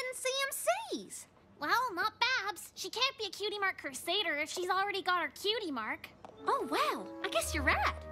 CMCs. Well, not Babs. She can't be a Cutie Mark Crusader if she's already got her Cutie Mark. Oh, wow. I guess you're right.